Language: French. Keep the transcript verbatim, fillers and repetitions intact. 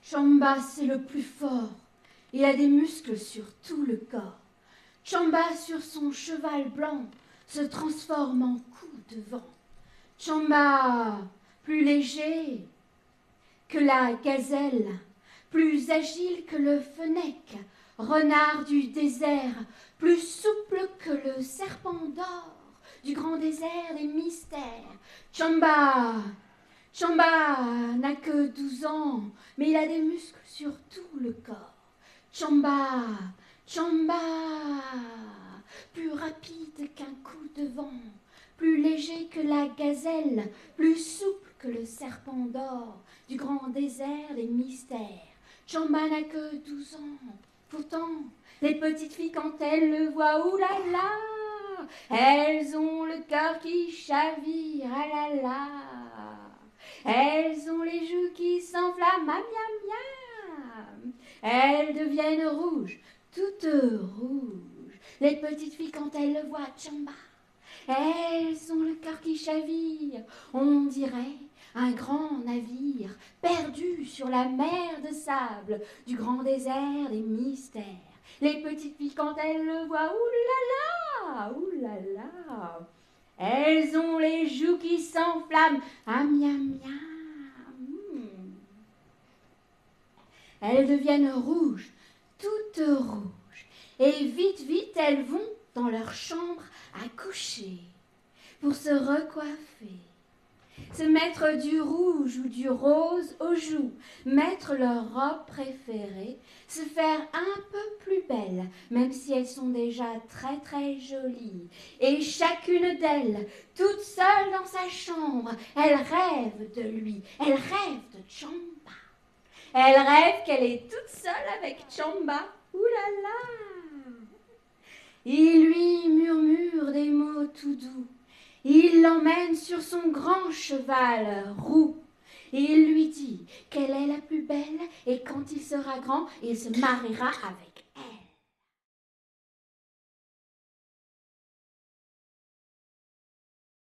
Chamba, c'est le plus fort. Il a des muscles sur tout le corps. Chamba, sur son cheval blanc, se transforme en coup de vent. Chamba, plus léger que la gazelle, plus agile que le fennec, renard du désert, plus souple que le serpent d'or, du grand désert des mystères. Chamba, Chamba n'a que douze ans, mais il a des muscles sur tout le corps. Chamba, Chamba, plus rapide qu'un coup de vent, plus léger que la gazelle, plus souple que le serpent d'or, du grand désert des mystères. Chamba n'a que douze ans, pourtant, les petites filles quand elles le voient, oulala, elles ont le cœur qui chavire, ah là là. Elles ont les joues qui s'enflamment, ah miam miam. Elles deviennent rouges, toutes rouges. Les petites filles quand elles le voient, Chamba, elles ont le cœur qui chavire. On dirait un grand navire perdu sur la mer de sable du grand désert des mystères. Les petites filles quand elles le voient, oulala, oulala. Elles ont les joues qui s'enflamment, ah miam miam. Elles deviennent rouges, toutes rouges, et vite vite elles vont dans leur chambre à coucher pour se recoiffer, se mettre du rouge ou du rose aux joues, mettre leur robe préférée, se faire un peu plus belles, même si elles sont déjà très très jolies. Et chacune d'elles, toute seule dans sa chambre, elle rêve de lui, elle rêve de Chamba. Elle rêve qu'elle est toute seule avec Chamba. Oulala! Il lui murmure des mots tout doux. Il l'emmène sur son grand cheval roux. Il lui dit qu'elle est la plus belle et quand il sera grand, il se mariera avec